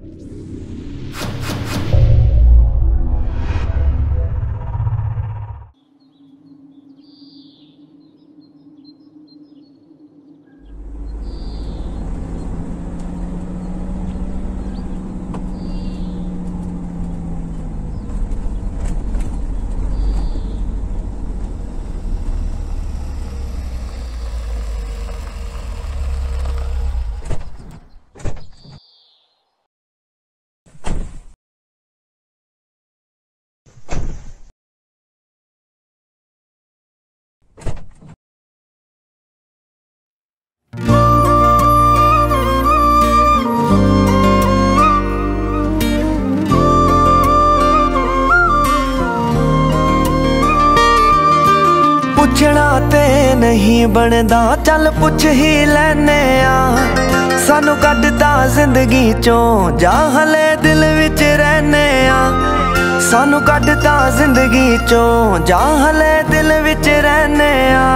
पुछना ते नहीं बनदा चल पुछ ही लैने आ। सानू कड्डदा जिंदगी चों जा हले दिल विच रहने आ। सानू कड्डदा जिंदगी चों जा हले दिल विच रहने आ।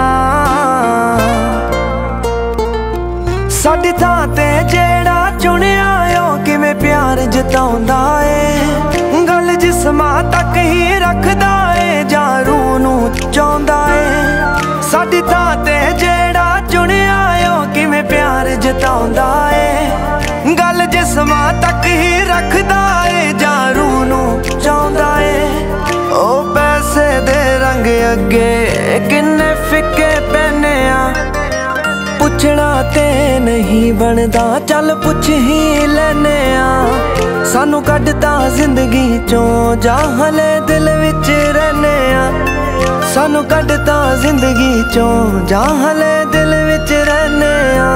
साडी थां ते जेड़ा चुनिया ओ किवें प्यार जताउंदा ए। गल जिस्मां तक ही रखदा ए जां रूह नूं चाहुंदा ए। साडी थां ते जेड़ा चुनिया ओ किवें प्यार जताउंदा ए। गल जिस्मां तक ही रखदा ए जां रूह नूं चाहुंदा ए। ओ पैसे दे रंग अगे किन्ने फिक्के पैने आ। पुछना ते नहीं बनदा चल पुछ ही लैने आ। सानू कड्डदा जिंदगी चों जा हले दिल विच रहने आ। सानू कड्डदा जिंदगी चों जा हले दिल विच रहने आ।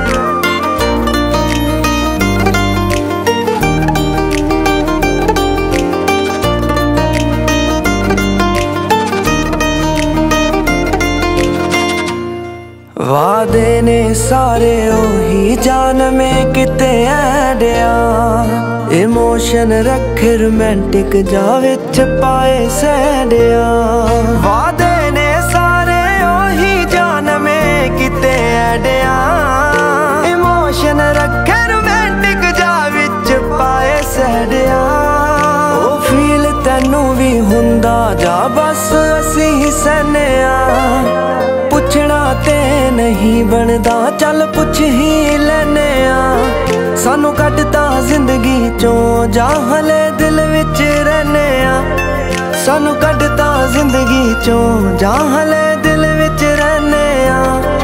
वादे ने सारे ओही जान में किते ऐडिया। इमोशन रखे रोमांटिक जा विच पाए सैडिया। वादे ने सारे ओही जान में किते ऐडिया। इमोशन रखे रोमांटिक जा विच पाए सैडिया। ओ फील तैनू भी हुंदा जा बस असी ही सहने आ। पुछना ते नहीं बनदा चल पुछ ही लैने आ। सानू कड्डदा जिंदगी चों जा हले दिल विच रहने आ। सानू कड्डदा जिंदगी चों जा हले दिल विच रहने आ।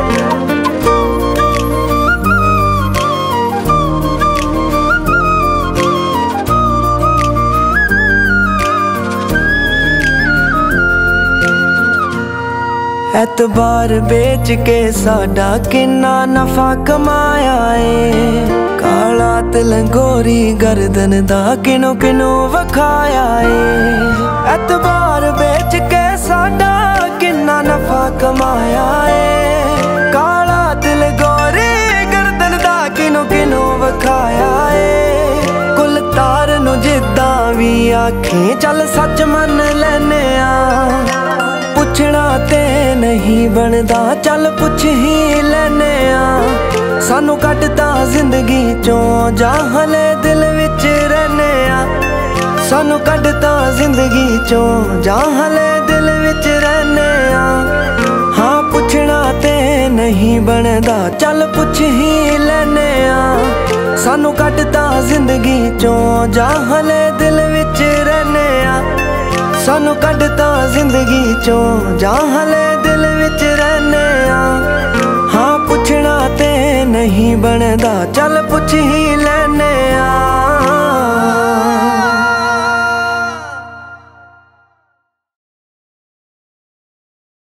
एतबार बेच के साडा किन्ना नफा कमाया है। काला तिल गोरी गर्दन दा किनो किनो वखाया है। एतबार बेच के साडा किन्ना नफा कमाया है। काला तिल गोरी गर्दन दा किनो किनो वखाया है। कुल तार नू जिद्दां वी आखे चल सच मन लैने आ। पुछना ते नहीं बनदा चल पुछ ही लैने आ। सानू कड्डदा जिंदगी चों जा हले दिल विच रहने आ। सानू कड्डदा जिंदगी चों जा हले दिल विच रहने आ। हाँ पुछना ते नहीं बनदा चल पुछ ही लैने आ। सानू कड्डदा जिंदगी चों जा हले दिल विच रहने आ। सानू कड्डदा जिंदगी चों जा हले दिल विच रहने आ। हाँ पुछना ते नहीं बनदा चल पुछ ही